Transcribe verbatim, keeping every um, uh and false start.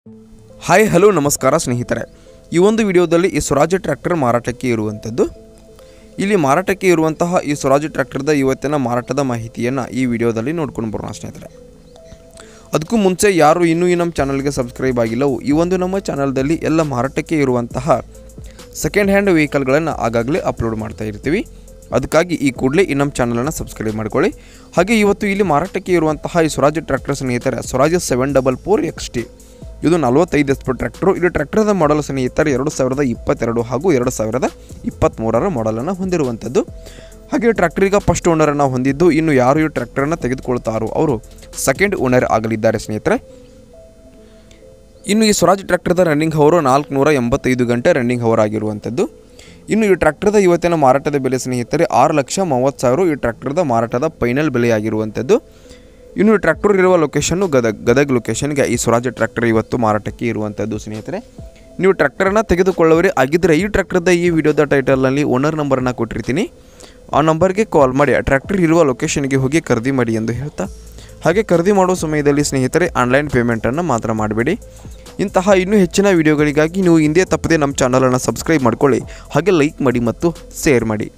Hi hello ನಮಸ್ಕಾರ ಸ್ನೇಹಿತರೆ, ಈ ಒಂದು ವಿಡಿಯೋದಲ್ಲಿ ಈ ಸ್ವರಾಜ್ ಟ್ರ್ಯಾಕ್ಟರ್ ಮಾರಾಟಕ್ಕೆ ಇರುವಂಥದ್ದು. ಇಲ್ಲಿ ಮಾರಾಟಕ್ಕೆ ಇರುವಂತಹ ಈ ಸ್ವರಾಜ್ ಟ್ರ್ಯಾಕ್ಟರ್ದ ಇವತ್ತಿನ ಮಾರಾಟದ ಮಾಹಿತಿಯನ್ನು ಈ ವಿಡಿಯೋದಲ್ಲಿ ನೋಡ್ಕೊಂಡು ಬರೋಣ ಸ್ನೇಹಿತರೆ. ಅದಕ್ಕೂ ಮುಂಚೆ ಯಾರು ಇನ್ನೂ ಈ ನಮ್ಮ ಚಾನಲ್ಗೆ ಸಬ್ಸ್ಕ್ರೈಬ್ ಆಗಿಲ್ಲವೋ ಈ ಒಂದು ನಮ್ಮ ಚಾನಲ್ದಲ್ಲಿ ಎಲ್ಲ ಮಾರಾಟಕ್ಕೆ ಇರುವಂತಹ ಸೆಕೆಂಡ್ ಹ್ಯಾಂಡ್ ವೆಹಿಕಲ್ಗಳನ್ನು ಆಗಾಗಲೇ ಅಪ್ಲೋಡ್ ಮಾಡ್ತಾ ಇರ್ತೀವಿ. ಅದಕ್ಕಾಗಿ ಈ ಕೂಡಲೇ ಈ ನಮ್ಮ ಚಾನಲನ್ನು ಸಬ್ಸ್ಕ್ರೈಬ್ ಮಾಡ್ಕೊಳ್ಳಿ. ಹಾಗೆ ಇವತ್ತು ಇಲ್ಲಿ ಮಾರಾಟಕ್ಕೆ ಇರುವಂತಹ ಈ ಸ್ವರಾಜ್ ಟ್ರ್ಯಾಕ್ಟರ್ ಸ್ನೇಹಿತರೆ Swaraj seven double four X T, ಇದು ನಲವತ್ತೈದು ಎಚ್ ಪಿ ಟ್ರ್ಯಾಕ್ಟರು. ಇದು ಟ್ರ್ಯಾಕ್ಟರ್ದ ಮಾಡಲ್ ಸ್ನೇಹಿತರೆ ಎರಡು ಸಾವಿರದ ಇಪ್ಪತ್ತೆರಡು ಹಾಗೂ ಎರಡು ಸಾವಿರದ ಇಪ್ಪತ್ತ್ಮೂರರ ಮಾಡಲನ್ನು ಹೊಂದಿರುವಂಥದ್ದು. ಹಾಗೆ ಟ್ರ್ಯಾಕ್ಟರಿಗೆ ಫಸ್ಟ್ ಓನರನ್ನು ಹೊಂದಿದ್ದು, ಇನ್ನು ಯಾರು ಈ ಟ್ರ್ಯಾಕ್ಟರನ್ನು ತೆಗೆದುಕೊಳ್ತಾರೋ ಅವರು ಸೆಕೆಂಡ್ ಓನರ್ ಆಗಲಿದ್ದಾರೆ ಸ್ನೇಹಿತರೆ. ಇನ್ನು ಈ ಸ್ವರಾಜ್ ಟ್ರ್ಯಾಕ್ಟರ್ದ ರನ್ನಿಂಗ್ ಹವರು ನಾಲ್ಕುನೂರ ಎಂಬತ್ತೈದು ಗಂಟೆ ರನ್ನಿಂಗ್ ಹವರ್ ಆಗಿರುವಂಥದ್ದು. ಇನ್ನು ಈ ಟ್ರ್ಯಾಕ್ಟರ್ದ ಇವತ್ತಿನ ಮಾರಾಟದ ಬೆಲೆ ಸ್ನೇಹಿತರೆ ಆರು ಲಕ್ಷ ಮೂವತ್ತು ಸಾವಿರ ಈ ಟ್ರ್ಯಾಕ್ಟರ್ದ ಮಾರಾಟದ ಫೈನಲ್ ಬೆಲೆ ಆಗಿರುವಂಥದ್ದು. ಇನ್ನು ಈ ಟ್ರ್ಯಾಕ್ಟರ್ ಇರುವ ಲೊಕೇಶನ್ನು ಗದಗ ಗದಗ ಲೊಕೇಶನ್ಗೆ ಈ ಸ್ವರಾಜ್ ಟ್ರ್ಯಾಕ್ಟರ್ ಇವತ್ತು ಮಾರಾಟಕ್ಕೆ ಇರುವಂಥದ್ದು ಸ್ನೇಹಿತರೆ. ನೀವು ಟ್ರ್ಯಾಕ್ಟರನ್ನು ತೆಗೆದುಕೊಳ್ಳುವರೆ ಆಗಿದ್ದರೆ ಈ ಟ್ರ್ಯಾಕ್ಟರ್ದ ಈ ವಿಡಿಯೋದ ಟೈಟಲ್ನಲ್ಲಿ ಓನರ್ ನಂಬರನ್ನು ಕೊಟ್ಟಿರ್ತೀನಿ. ಆ ನಂಬರ್ಗೆ ಕಾಲ್ ಮಾಡಿ ಆ ಟ್ರ್ಯಾಕ್ಟರ್ ಇರುವ ಲೊಕೇಶನ್ಗೆ ಹೋಗಿ ಖರೀದಿ ಮಾಡಿ ಎಂದು ಹೇಳ್ತಾ, ಹಾಗೆ ಖರೀದಿ ಮಾಡುವ ಸಮಯದಲ್ಲಿ ಸ್ನೇಹಿತರೆ ಆನ್ಲೈನ್ ಪೇಮೆಂಟನ್ನು ಮಾತ್ರ ಮಾಡಬೇಡಿ. ಇಂತಹ ಇನ್ನೂ ಹೆಚ್ಚಿನ ವಿಡಿಯೋಗಳಿಗಾಗಿ ನೀವು ಹಿಂದೆ ತಪ್ಪದೆ ನಮ್ಮ ಚಾನಲನ್ನು ಸಬ್ಸ್ಕ್ರೈಬ್ ಮಾಡ್ಕೊಳ್ಳಿ, ಹಾಗೆ ಲೈಕ್ ಮಾಡಿ ಮತ್ತು ಶೇರ್ ಮಾಡಿ.